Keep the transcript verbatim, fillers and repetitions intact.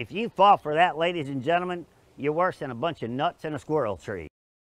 If you fall for that, ladies and gentlemen, you're worse than a bunch of nuts in a squirrel tree.